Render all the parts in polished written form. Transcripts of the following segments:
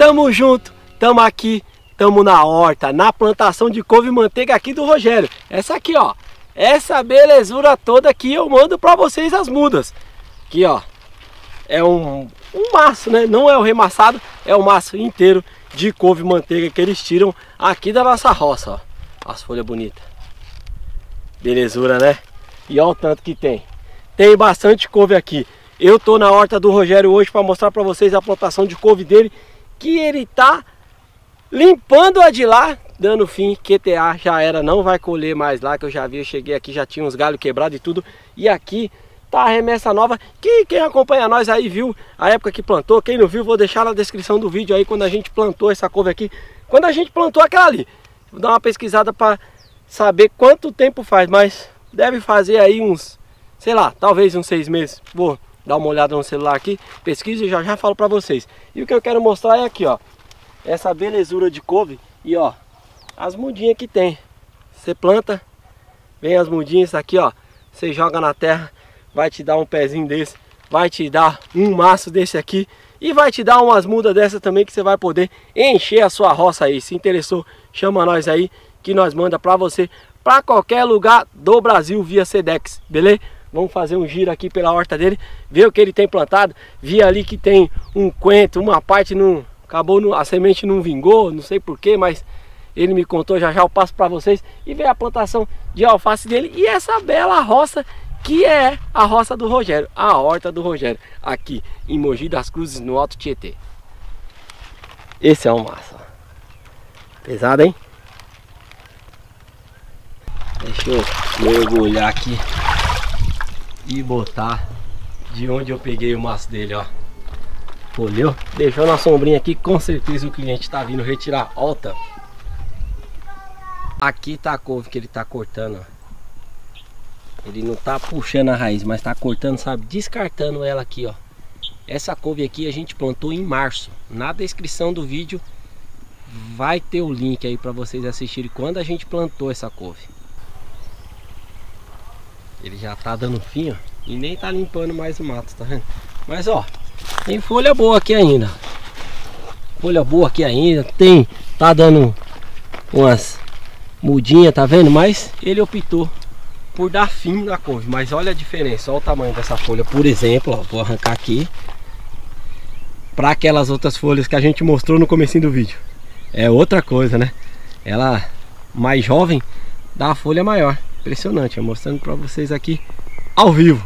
Tamo junto, tamo aqui, tamo na horta, na plantação de couve-manteiga aqui do Rogério. Essa aqui, ó, essa belezura toda aqui eu mando pra vocês as mudas. Aqui, ó, é um maço, né? Não é o remaçado, é o maço inteiro de couve-manteiga que eles tiram aqui da nossa roça, ó. As folhas bonitas. Belezura, né? E olha o tanto que tem. Tem bastante couve aqui. Eu tô na horta do Rogério hoje para mostrar para vocês a plantação de couve dele, que ele tá limpando a de lá, dando fim. QTA já era, não vai colher mais lá, que eu já vi, eu cheguei aqui, já tinha uns galhos quebrados e tudo. E aqui tá a remessa nova, que quem acompanha nós aí viu a época que plantou. Quem não viu, vou deixar na descrição do vídeo aí quando a gente plantou essa couve aqui. Quando a gente plantou aquela ali. Vou dar uma pesquisada para saber quanto tempo faz, mas deve fazer aí uns, sei lá, talvez uns 6 meses. Vou dar uma olhada no celular aqui, pesquiso e já falo para vocês. E o que eu quero mostrar é aqui, ó, essa belezura de couve e ó, as mudinhas que tem. Você planta, vem as mudinhas aqui, ó, você joga na terra, vai te dar um pezinho desse, vai te dar um maço desse aqui e vai te dar umas mudas dessa também que você vai poder encher a sua roça aí. Se interessou, chama nós aí que nós manda pra você pra qualquer lugar do Brasil via Sedex, beleza? Vamos fazer um giro aqui pela horta dele, ver o que ele tem plantado. Vi ali que tem um coentro, uma parte não acabou, a semente não vingou, não sei porquê, mas ele me contou, já eu passo pra vocês. E ver a plantação de alface dele e essa bela roça que é a roça do Rogério, a horta do Rogério, aqui em Mogi das Cruzes, no Alto Tietê. Esse é um massa. Pesado, hein? Deixa eu mergulhar aqui e botar de onde eu peguei o maço dele, ó. Colheu, deixou na sombrinha aqui, com certeza o cliente tá vindo retirar. Alta. Aqui tá a couve que ele tá cortando, ó. Ele não tá puxando a raiz, mas tá cortando, sabe? Descartando ela aqui, ó. Essa couve aqui a gente plantou em março. Na descrição do vídeo vai ter o link aí para vocês assistirem quando a gente plantou essa couve. Ele já tá dando fim, ó. E nem tá limpando mais o mato, tá vendo? Mas, ó, tem folha boa aqui ainda. Folha boa aqui ainda. Tá dando umas mudinhas, tá vendo? Mas ele optou por dar fim na couve. Mas olha a diferença, olha o tamanho dessa folha, por exemplo, ó, vou arrancar aqui para aquelas outras folhas que a gente mostrou no comecinho do vídeo. É outra coisa, né? Ela mais jovem dá a folha maior. Impressionante, ó, mostrando para vocês aqui ao vivo.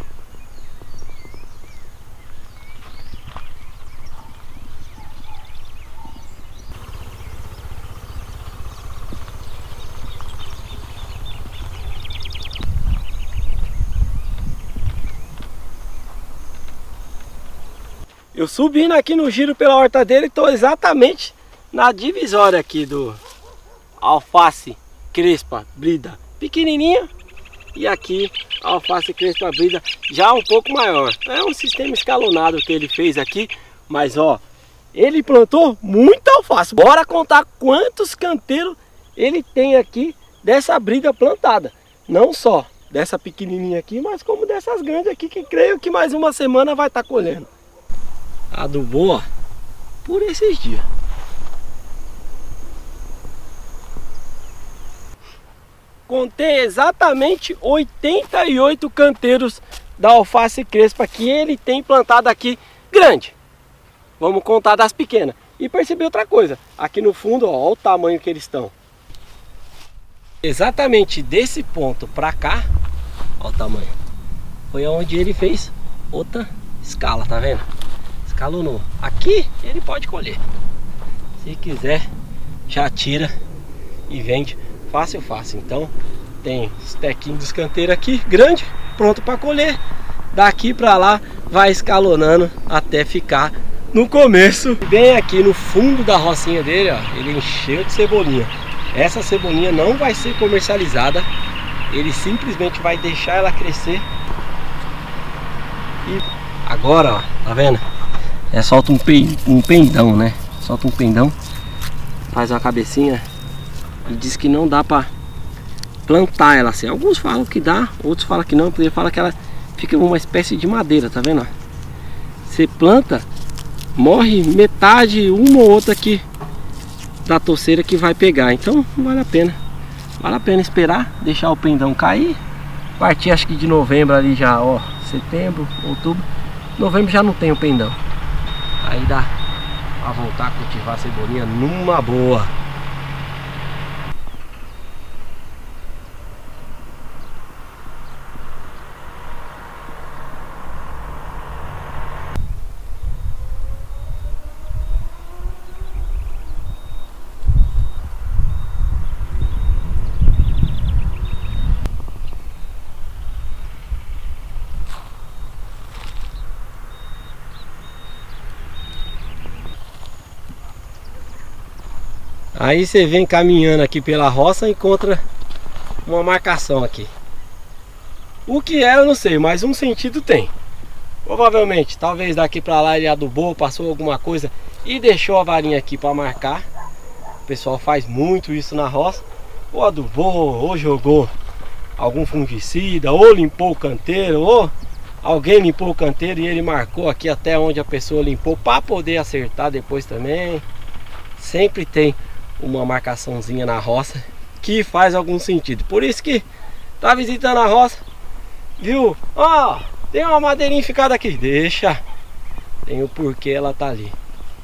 Eu subindo aqui no giro pela horta dele, estou exatamente na divisória aqui do alface crespa brida pequenininha e aqui alface crespa brida já um pouco maior. É um sistema escalonado que ele fez aqui, mas ó, ele plantou muita alface. Bora contar quantos canteiros ele tem aqui dessa brida plantada. Não só dessa pequenininha aqui, mas como dessas grandes aqui, que creio que mais uma semana vai estar colhendo. Adubou, ó, por esses dias. Contei exatamente 88 canteiros da alface crespa que ele tem plantado aqui grande. Vamos contar das pequenas. E percebi outra coisa, aqui no fundo, ó, olha o tamanho que eles estão. Exatamente desse ponto pra cá, olha o tamanho. Foi onde ele fez outra escala, tá vendo? Escalonou. Aqui ele pode colher. Se quiser, já tira e vende fácil, fácil. Então tem os tequinhos dos canteiros aqui, grande, pronto para colher. Daqui para lá vai escalonando até ficar no começo. Bem aqui no fundo da rocinha dele, ó, ele encheu de cebolinha. Essa cebolinha não vai ser comercializada. Ele simplesmente vai deixar ela crescer. E agora, ó, tá vendo? É, solta um pendão, né? Solta um pendão, faz uma cabecinha e diz que não dá pra plantar ela assim. Alguns falam que dá, outros falam que não, porque fala que ela fica uma espécie de madeira, tá vendo? Você planta morre metade, uma ou outra aqui da touceira que vai pegar. Então não vale a pena. Vale a pena esperar, deixar o pendão cair. A partir acho que de novembro ali já, ó, setembro, outubro. Novembro já não tem o pendão. Aí dá pra voltar a cultivar a cebolinha numa boa. Aí você vem caminhando aqui pela roça e encontra uma marcação aqui. O que é eu não sei, mas um sentido tem. Provavelmente, talvez daqui pra lá ele adubou, passou alguma coisa e deixou a varinha aqui para marcar. O pessoal faz muito isso na roça. Ou adubou, ou jogou algum fungicida, ou limpou o canteiro, ou alguém limpou o canteiro e ele marcou aqui até onde a pessoa limpou para poder acertar depois também. Sempre tem uma marcaçãozinha na roça que faz algum sentido. Por isso que tá visitando a roça, viu? Ó, tem uma madeirinha ficada aqui. Deixa, tem o porquê ela tá ali.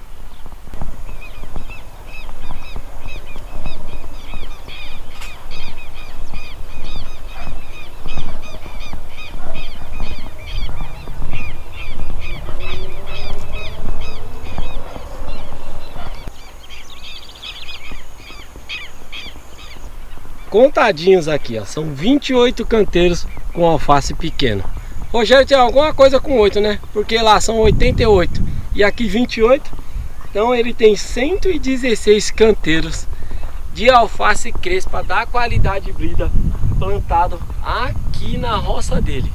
Contadinhos aqui, ó, são 28 canteiros com alface pequeno. Rogério tem alguma coisa com 8, né? Porque lá são 88 e aqui 28. Então ele tem 116 canteiros de alface crespa da qualidade Brida plantado aqui na roça dele.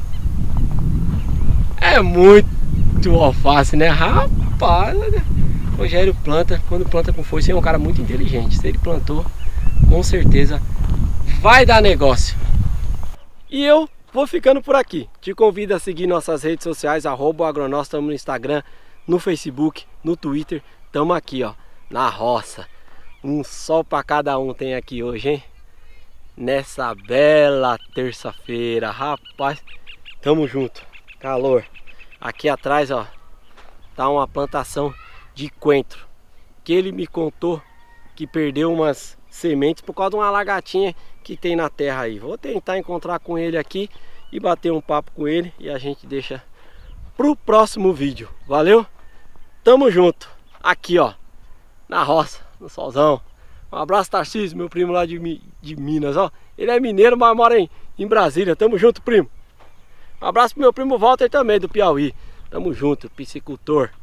É muito alface, né? Rapaz, Rogério planta, quando planta com força, é um cara muito inteligente. Se ele plantou, com certeza vai dar negócio. E eu vou ficando por aqui. Te convido a seguir nossas redes sociais, @agronós, estamos no Instagram, no Facebook, no Twitter. Estamos aqui, ó, na roça. Um sol para cada um tem aqui hoje, hein? Nessa bela terça-feira, rapaz. Tamo junto. Calor. Aqui atrás, ó, tá uma plantação de coentro, que ele me contou que perdeu umas sementes por causa de uma lagartinha que tem na terra aí. Vou tentar encontrar com ele aqui e bater um papo com ele e a gente deixa pro próximo vídeo. Valeu? Tamo junto. Aqui, ó, na roça, no solzão. Um abraço, Tarcísio, meu primo lá de Minas, ó. Ele é mineiro, mas mora em Brasília. Tamo junto, primo. Um abraço pro meu primo Walter também, do Piauí. Tamo junto, piscicultor.